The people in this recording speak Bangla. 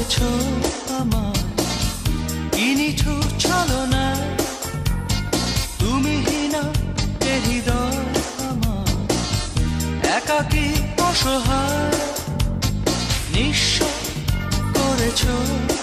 করেছো আমার কি নিঠুর ছলনা, তুমি হীনা এ হৃদয় আমার একাকী অসহায় নিঃস্ব করেছো।